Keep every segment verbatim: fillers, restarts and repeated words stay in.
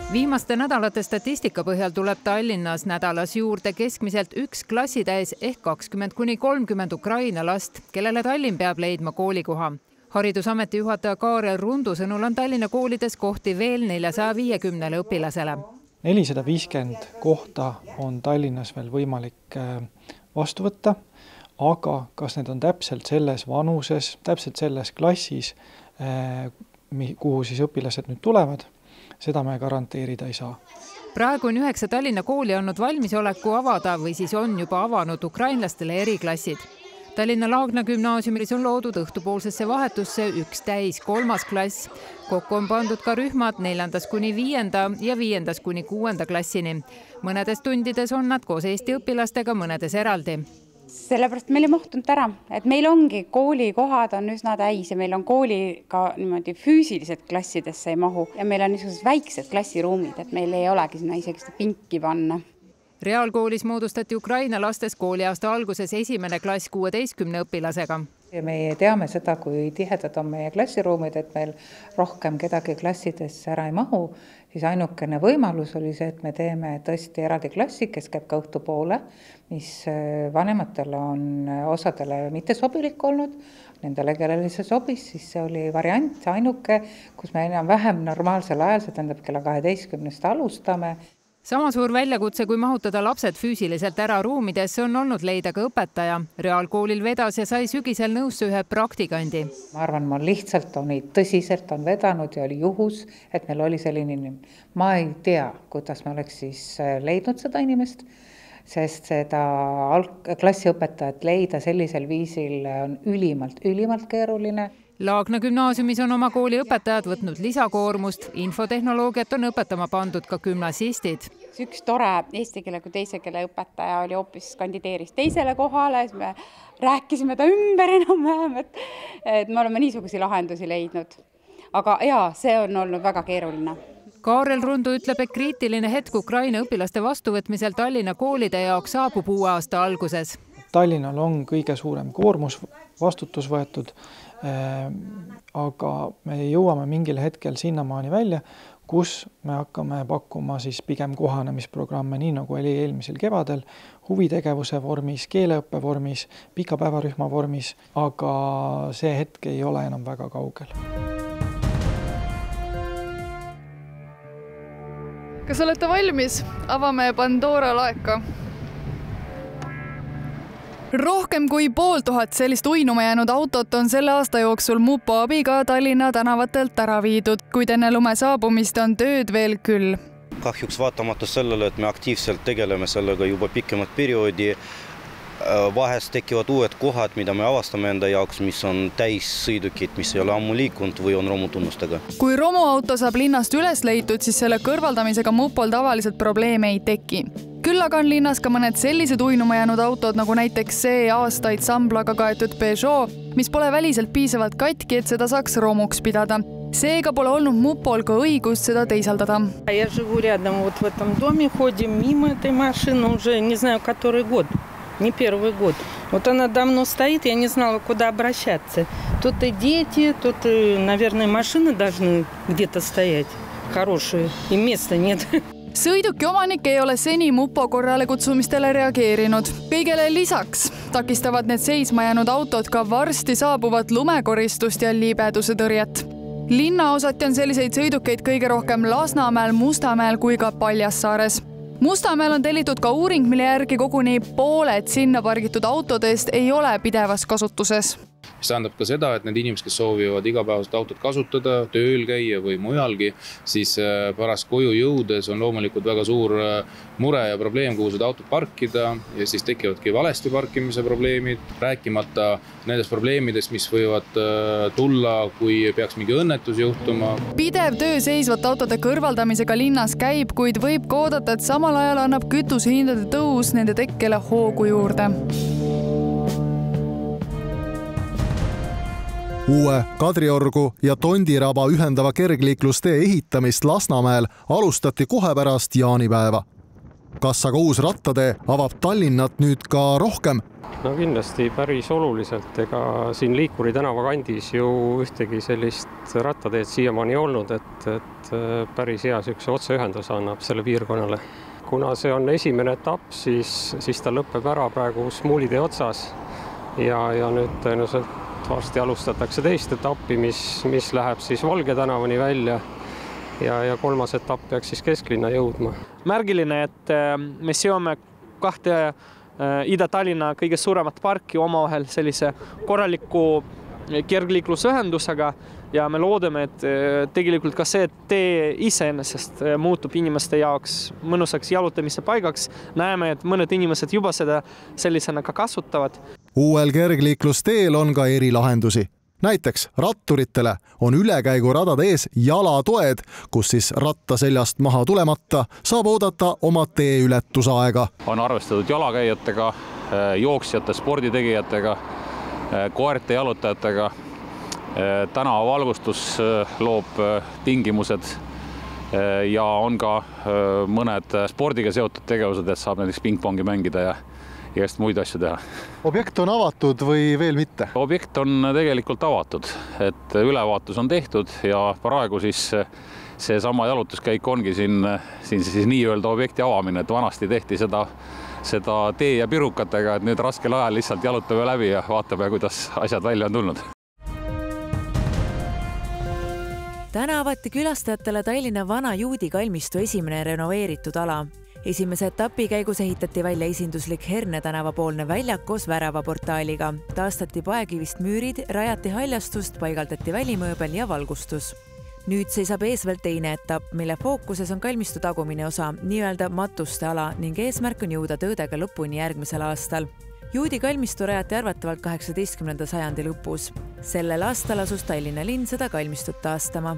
Viimaste nädalate statistika põhjal tuleb Tallinnas nädalas juurde keskmiselt üks klassitäis ehk kakskümmend kuni kolmkümmend Ukraina last, kellele Tallinn peab leidma koolikoha. Haridusameti juhataja Kaarel Rundu sõnul on Tallinna koolides kohti veel neljasaja viiekümnele õpilasele. nelisada viiskümmend kohta on Tallinnas veel võimalik vastu võtta, aga kas need on täpselt selles vanuses, täpselt selles klassis, kuhu siis õpilased nüüd tulevad, seda me garanteerida ei saa. Praegu on üheksa Tallinna kooli andnud valmisoleku avada või siis on juba avanud ukrainlastele eriklassid. Tallinna Laagna gümnaasiumis on loodud õhtupoolsesse vahetusse üks täis kolmas klass. Kokku on pandud ka rühmad neljandast kuni viienda ja viiendast kuni kuuenda klassini. Mõnedes tundides on nad koos Eesti õpilastega, mõnedes eraldi. Sellepärast meil ei mahtunud ära, et meil ongi koolikohad on üsna täis ja meil on kooli ka niimoodi füüsiliselt klassidesse ei mahu ja meil on niisugused väiksed klassiruumid, et meil ei olegi sinna isegi seda pinki panna. Reaalkoolis moodustati Ukraina lastes kooliaasta alguses esimene klass kuueteistkümne õpilasega. Me teame seda, kui tihedad on meie klassiruumid, et meil rohkem kedagi klassidesse ära ei mahu, siis ainukene võimalus oli see, et me teeme tõesti eraldi klassi, kes käib ka õhtupoole, mis vanematele on osadele mitte sobilik olnud, nendele, kellele see sobis, siis see oli variant ainuke, kus me enam vähem normaalsel ajal, see tähendab kella kaheteistkümnest alustame. Sama suur väljakutse, kui mahutada lapsed füüsiliselt ära ruumidesse, on olnud leida ka õpetaja. Reaalkoolil vedas ja sai sügisel nõusse ühe praktikandi. Ma arvan, ma lihtsalt on tõsiselt on vedanud ja oli juhus, et meil oli selline inimene. Ma ei tea, kuidas me oleks siis leidnud seda inimest, sest seda klassiõpetajat leida sellisel viisil on ülimalt, ülimalt keeruline. Laagna gümnaasiumis on oma kooli õpetajad võtnud lisakoormust. Infotehnoloogiat on õpetama pandud ka gümnasistid. Üks tore eesti keele kui teise keele õpetaja oli hoopis kandideeris teisele kohale. Me rääkisime ta ümber enam vähem, et, et me oleme niisugusi lahendusi leidnud. Aga jaa, see on olnud väga keeruline. Kaarel Rundu ütleb, et kriitiline hetk Ukraina õpilaste vastuvõtmisel Tallinna koolide jaoks saabub uue aasta alguses. Tallinnal on kõige suurem koormus vastutus võetud, aga me jõuame mingil hetkel sinnamaani välja, kus me hakkame pakkuma siis pigem kohanemisprogramme, nii nagu oli eelmisel kevadel, huvitegevuse vormis, keeleõppe vormis, pika päevarühma vormis, aga see hetk ei ole enam väga kaugel. Kas olete valmis? Avame Pandora laeka. Rohkem kui pool tuhat sellist uinuma jäänud autot on selle aasta jooksul Mupo abiga Tallinna tänavatelt ära viidud, kuid enne lume saabumist on tööd veel küll. Kahjuks vaatamata sellele, et me aktiivselt tegeleme sellega juba pikemat perioodi, vahest tekivad uued kohad, mida me avastame enda jaoks, mis on täis sõidukid, mis ei ole ammu liikunud või on romutunnustega. Kui romuauto saab linnast üles leitud, siis selle kõrvaldamisega Mupol tavaliselt probleeme ei teki. Küll aga on linnas ka mõned sellised uinuma jäänud autod, nagu näiteks see aastaid samblaga kaetud Peugeot, mis pole väliselt piisavalt katki, et seda saaks romuks pidada. Seega pole olnud Mupol ka õigust seda teisaldada. Я живу рядом вот в этом доме, ходим мимо этой машины уже не знаю, который год, не первый год. Вот она давно стоит, я не знала, куда обращаться. Тут и дети, тут, и, наверное, машины должны где-то стоять хорошие, и места нет. Sõiduki omanik ei ole seni Mupo korrale kutsumistele reageerinud. Kõigele lisaks takistavad need seisma jäänud autod ka varsti saabuvat lumekoristust ja liibeduse tõrjet. Linnaosati on selliseid sõidukeid kõige rohkem Lasnamäel, Mustamäel kui ka Paljassaares. Mustamäel on tellitud ka uuring, mille järgi koguni pooled sinna pargitud autodest ei ole pidevas kasutuses. Mis tähendab ka seda, et need inimesed, kes soovivad igapäevaselt autot kasutada, tööl käia või mujalgi, siis pärast koju jõudes on loomulikult väga suur mure ja probleem, kuhu seda autot parkida ja siis tekivadki valesti parkimise probleemid, rääkimata nendest probleemidest, mis võivad tulla, kui peaks mingi õnnetus juhtuma. Pidev töö seisvat autode kõrvaldamisega linnas käib, kuid võib koodata, et samal ajal annab kütusehindade tõus nende tekkele hoogu juurde. Uue Kadriorgu ja Tondiraba ühendava kergliiklustee ehitamist Lasnamäel alustati kohe pärast jaanipäeva. kas aga uus rattatee avab Tallinnat nüüd ka rohkem? No kindlasti päris oluliselt, ega siin Liikuri tänava kandis ju ühtegi sellist rattateed siiamaani olnud, et, et päris hea sükse otseühendus annab selle piirkonnale. Kuna see on esimene etapp, siis, siis ta lõpeb ära praegu Smuulitee otsas ja, ja nüüd tõenäoliselt varsti alustatakse teist etappi, mis, mis läheb siis Valge tänavani välja ja, ja kolmas etapp peaks siis kesklinna jõudma. Märgiline, et me seome kahte Ida-Tallinna kõige suuremat parki omavahel sellise korraliku kergliiklusühendusega ja me loodame, et tegelikult ka see tee iseenesest muutub inimeste jaoks mõnusaks jalutamise paigaks. Näeme, et mõned inimesed juba seda sellisena ka kasutavad. Uuel kergliiklusteel on ka erilahendusi. Näiteks ratturitele on ülekäiguradade ees jalatoed, kus siis ratta seljast maha tulemata saab oodata oma tee ületusaega. On arvestatud jalakäijatega, jooksjate, sporditegijatega, koerte jalutajatega. Tänavavalgustus loob tingimused ja on ka mõned spordiga seotud tegevused, et saab näiteks pingpongi mängida ja ja muid asju teha. Objekt on avatud või veel mitte? Objekt on tegelikult avatud, et ülevaatus on tehtud ja praegu siis see sama jalutuskäik ongi siin, siin siis nii-öelda objekti avamine, et vanasti tehti seda, seda tee ja pirukatega, et nüüd raskel ajal lihtsalt jalutame läbi ja vaatame, kuidas asjad välja on tulnud. Täna avati külastajatele Tallinna vana juudi kalmistu esimene renoveeritud ala. Esimese etapi käigus ehitati välja esinduslik Herne tänava poolne väljak koos väravaportaaliga. Taastati paekivist müürid, rajati haljastust, paigaldati välimööbel ja valgustus. Nüüd seisab ees veel teine etapp, mille fookuses on kalmistu tagumine osa, nii-öelda matuste ala ning eesmärk on jõuda töödega lõpuni järgmisel aastal. Juudi kalmistu rajati arvatavalt kaheksateistkümnenda sajandi lõpus. Sellel aastal asus Tallinna linn seda kalmistut taastama.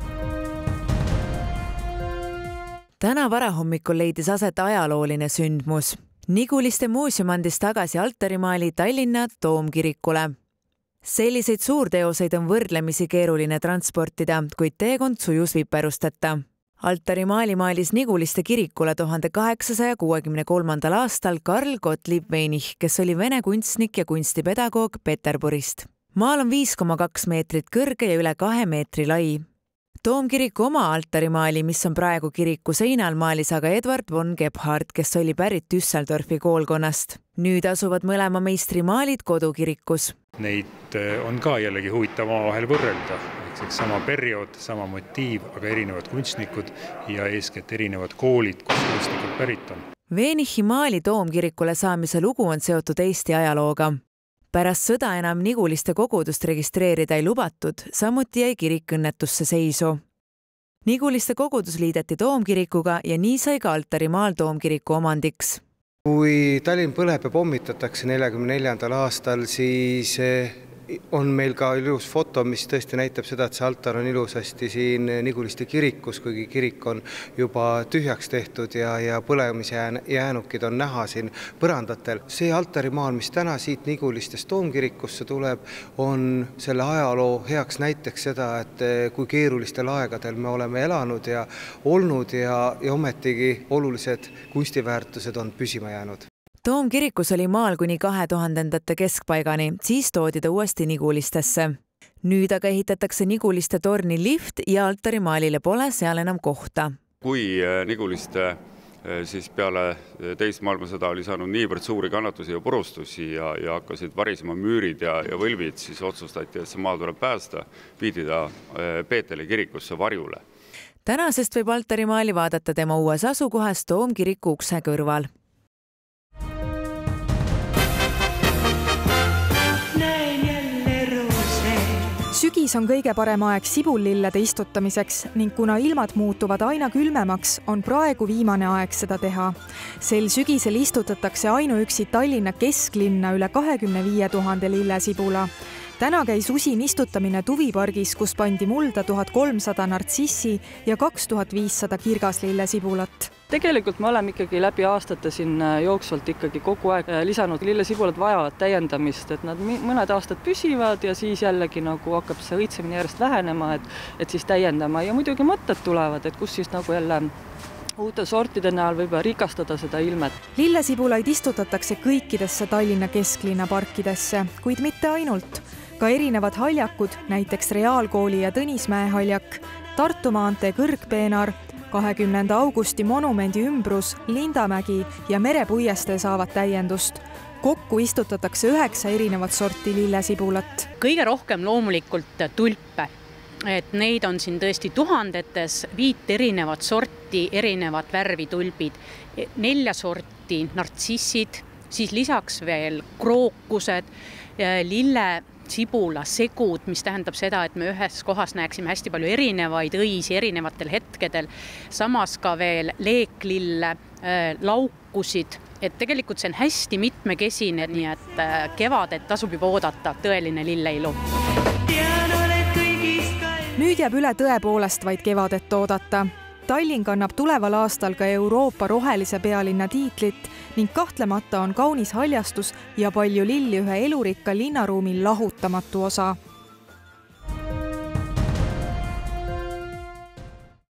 Täna varahommikul leidis aset ajalooline sündmus. Niguliste muuseum andis tagasi altarimaali Tallinna Toomkirikule. Selliseid suurteoseid on võrdlemisi keeruline transportida, kuid teekond sujus viperusteta. Altarimaali maalis Niguliste kirikule tuhande kaheksasaja kuuekümne kolmandal aastal Karl Gottlieb Wenich, kes oli vene kunstnik ja kunstipedagoog Peterburist. Maal on viis koma kaks meetrit kõrge ja üle kahe meetri lai. Toomkiriku oma altarimaali, mis on praegu kiriku seinal, maalis aga Edward von Gebhardt, kes oli pärit Düsseldorfi koolkonnast. Nüüd asuvad mõlema meistri maalid kodukirikus. Neid on ka jällegi huvitav omavahel võrrelda. Eks sama periood, sama motiiv, aga erinevad kunstnikud ja eeskätt erinevad koolid, kus kunstnikud pärit on. Wenichi maali Toomkirikule saamise lugu on seotud Eesti ajalooga. Pärast sõda enam Niguliste kogudust registreerida ei lubatud, samuti jäi kirik õnnetusse seisu. Niguliste kogudus liideti Toomkirikuga ja nii sai ka altarimaal Toomkiriku omandiks. Kui Tallinn põleb ja pommitatakse neljakümne neljandal aastal, siis on meil ka ilus foto, mis tõesti näitab seda, et see altar on ilusasti siin Niguliste kirikus, kuigi kirik on juba tühjaks tehtud ja, ja põlemisjäänukid on näha siin põrandatel. See altarimaal, mis täna siit Nigulistest Toomkirikusse tuleb, on selle ajaloo heaks näiteks seda, et kui keerulistel aegadel me oleme elanud ja olnud ja, ja ometigi olulised kunstiväärtused on püsima jäänud. Toomkirikus oli maal kuni kahe tuhandendate keskpaigani, siis toodi ta uuesti Nigulistesse. Nüüd aga ehitatakse Niguliste torni lift ja altarimaalile pole seal enam kohta. Kui Niguliste siis peale teist maailmasõda oli saanud niivõrd suuri kannatusi ja purustusi ja, ja hakkasid varisema müürid ja, ja võlvid, siis otsustati, et see maa tuleb päästa, viidi ta Peeteli kirikusse varjule. Tänasest võib altarimaali vaadata tema uues asukohas Toomkiriku ukse kõrval. Sügis on kõige parem aeg sibullillede istutamiseks ning kuna ilmad muutuvad aina külmemaks, on praegu viimane aeg seda teha. Sel sügisel istutatakse ainuüksi Tallinna kesklinna üle kahekümne viie tuhande lillesibula. Täna käis usin istutamine Tuvipargis, kus pandi mulda tuhat kolmsada nartsissi ja kaks tuhat viissada kirgaslillesibulat. Tegelikult me oleme ikkagi läbi aastate siin jooksvalt ikkagi kogu aeg lisanud. Lillesibulad vajavad täiendamist, et nad mõned aastad püsivad ja siis jällegi nagu hakkab see õitsemine järjest vähenema, et, et siis täiendama. Ja muidugi mõtted tulevad, et kus siis nagu jälle uute sortide näol võib rikastada seda ilmet. Lillesibulaid istutatakse kõikidesse Tallinna kesklinna parkidesse, kuid mitte ainult. Ka erinevad haljakud, näiteks Reaalkooli ja Tõnismäe haljak, Tartu maantee kõrgpeenar, kahekümnenda augusti monumendi ümbrus, Lindamägi ja merepuiestee saavad täiendust. Kokku istutatakse üheksa erinevat sorti lillesibulat. Kõige rohkem loomulikult tulpe, et neid on siin tõesti tuhandetes, viit erinevat sorti, erinevat värvi tulbid, nelja sorti nartsissid, siis lisaks veel krookused, lille sibula segud, mis tähendab seda, et me ühes kohas näeksime hästi palju erinevaid õisi erinevatel hetkedel, samas ka veel leeklille, laukusid, et tegelikult see on hästi mitmekesine, nii et kevadet tasub juba oodata, tõeline lilleilu. Nüüd jääb üle tõepoolest vaid kevadet oodata. Tallinn kannab tuleval aastal ka Euroopa rohelise pealinna tiitlit ning kahtlemata on kaunis haljastus ja palju lilli ühe elurikka linnaruumi lahutamatu osa.